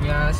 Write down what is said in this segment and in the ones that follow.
Yes.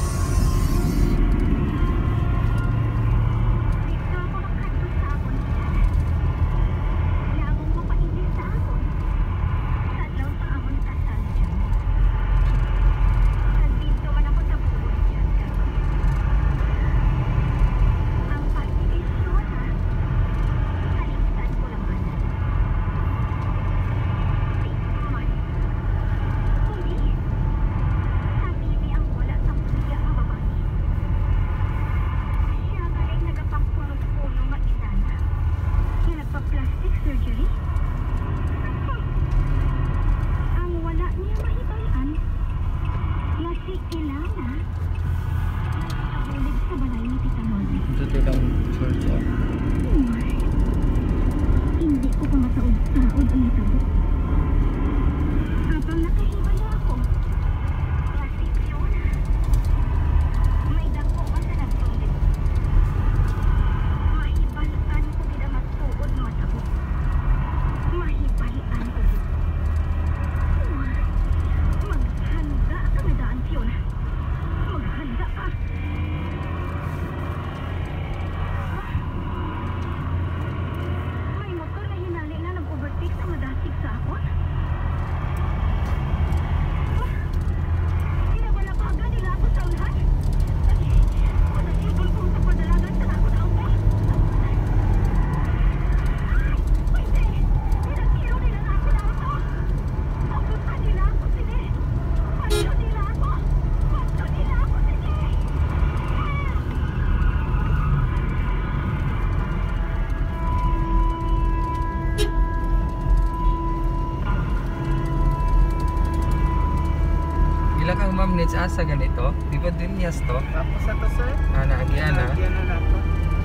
Minutes asa ganito, di ba Duenas to? Tapos ito sir? Naagian na. Naagian na nato.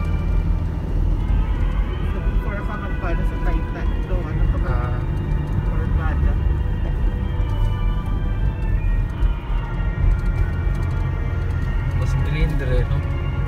So before ka magpala sa Titan, do ano to ba? Orgada. Mas blender no?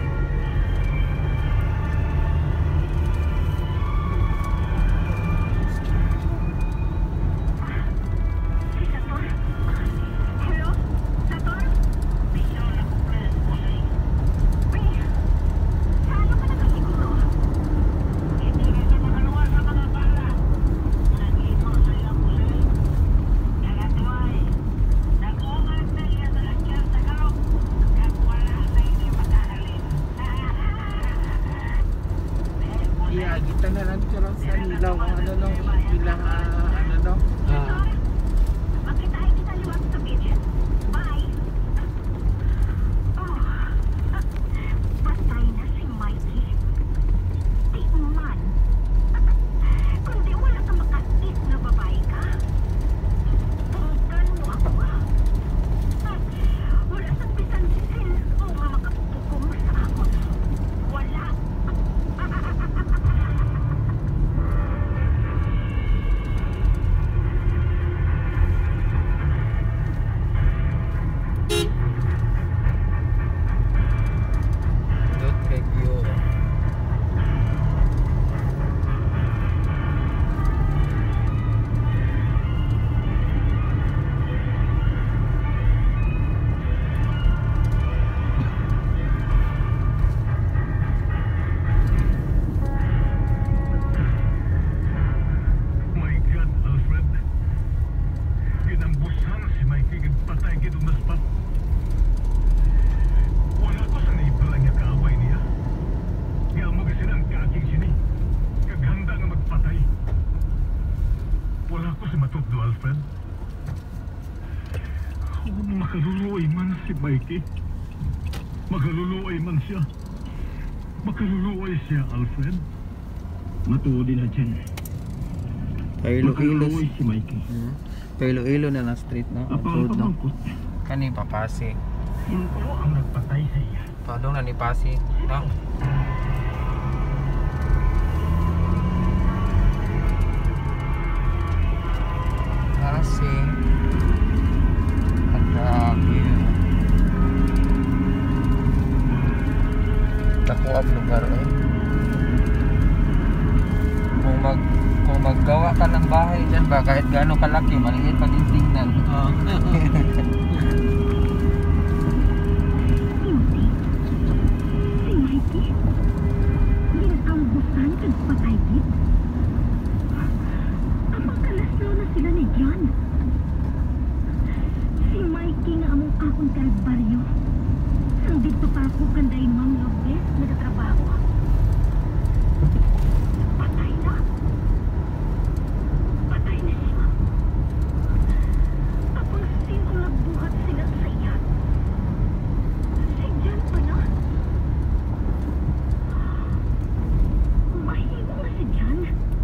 Kita na lang siya sa ilaw ano no bilang ano no Makita kita liwat sa beach. Bye. Patay na si Mikey. Di man. Kundi wala ka makatit na babae ka. Tungkan mo ako. Wala sa bisan sin o nga makapupukom sa ako. Wala. Makaluluoy man si Mikey. Makaluluoy man siya. Makaluluoy siya, Alfred. Matuodi na dyan. Iloilo si Mikey. Iloilo na street no. Road no. Kani pa Passi. Yun po ang nagpatay sa iya. Todong na ni Passi, no? Passi. Takuap lugar eh. Kung maggawa ka ng bahay dyan ba, kahit gaano kalaki, maliit pag tingnan. Nagpatay gid. Amang kalaslo na sila ni John. Si Mikey nga among akong kalbaryo. Ang dito pa ako kanday Ma'am Lourdes nagatrabaho. Patay na. Patay na siya. Kapag sino nagbuhat sila sa iya. Si John pa na. Mahimo nga si John.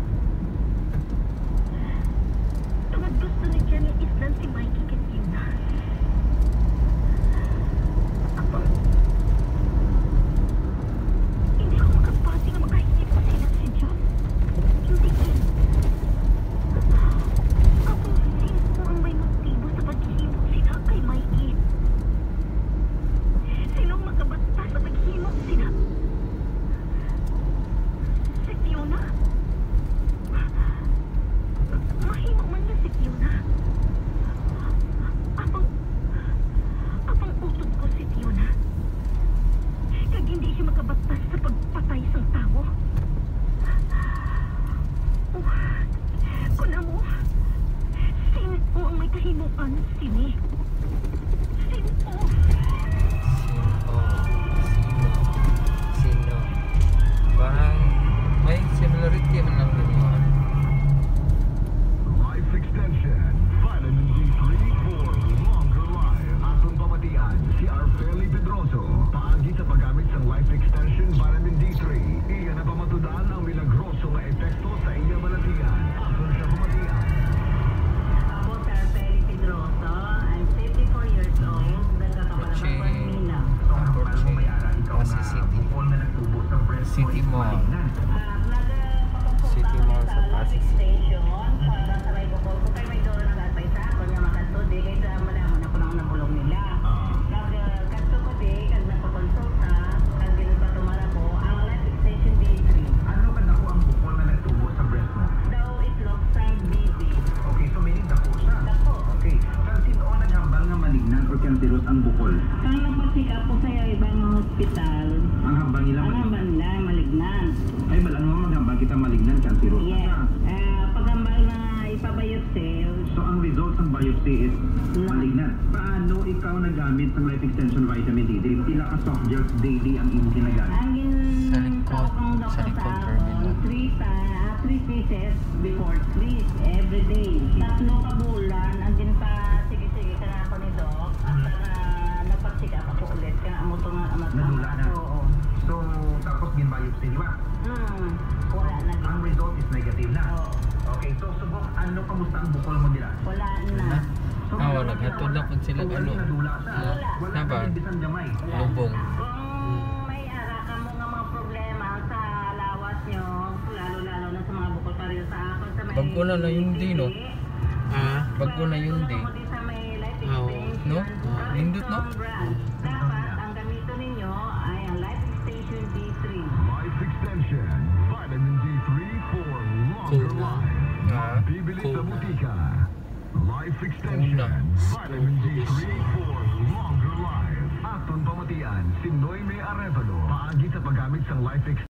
Tungod gusto ni John yung islan si Mikey kanina. Hindi ako makapati nga makahihip sila si John. Hindi yun. Kapag sino ang may motibo sa paghihimok sila kay Mikey? Sinong makabata sa paghihimok sila? Si Fiona? Mahimo man niya si Fiona. Apang utod ko si Fiona. Kag hindi siya makabatas sa pagpatay sa tao. Kung amo, sino ang may kahimuan sini? Sino? Sino? Parang may similarity man lang din yun. Life extension, vitamin D3 for longer life. Atong pamatian, si Arfeli Pedroso. Paagi sa paggamit ng life extension vitamin D3. Iyan na pamatudan ang milagroso na epekto sa iya balatian. Atong siya pamatian. Ako, Arfeli Pedroso. I'm 54 years old. Nagkakabalabang Koche. Manila. Passi City. City Mall. City Mall sa Passi City. Station. Para sa may bukol ko kay may doon nag-atay sa ako niya makastudi. Kaya malaman ako nang nabulong nila. Kasto ko di, kag napakonsulta, kag ginuba tumara ko, ang life extension D3. Ano man ako ang bukol na nagtubo sa breast mo? Daw itlog sang baby. Okay, so meaning dako siya. Dako. Okay, saan sino naghambal nga malignan o kantirot ang bukol? Kang nagpa-check up ko sa ibang hospital, Ang hambang nila ang malignan. hambal na malignan. Ay, balang mo maghambal kita malignan kantirot. Yes. Paghambal na ipabiopsy, So ang result ng biopsy is malignan. Paano ikaw nagamit ng life extension vitamin D3? Pila ka soft gels daily ang iyong ginagamit? ang Sa likod, sa likod terminal. 3 pieces before sleep every day. Tatlo ka bulan, ang ginpa, sige ka na ako ni Doc. After na napag-check up ako ulit, ka na mo ito nga amat. Nadula na. Oo. So, tapos gin-biopsy, di ba? Wala na. Ang result is negative na. Oo. Okay, so subok, ano kamusta ang bukol mo nila? Wala na. Wala. Hatod lang kung sila ano. Nadula siya. Wala. Wala Na ba? ka din bisang gamay. Lubong. Kung may ara ka mo nga mga problema sa lawas nyo, lalo-lalo na sa mga bukol pareho sa akon sa may... Bago na yun din, no? Bago na yun din. Sa may life Oo. extension. No? Nindot, no? Brand. Dapat ang gamito ninyo ay ang life extension D3. Life extension, vitamin D3 for longer Cool. life. Bibili sa Cool. butika. Life extension, Cool. vitamin D3 for longer life. Aton pamatian, si Noyme Arevalo. Paagi sa paggamit ng life extension.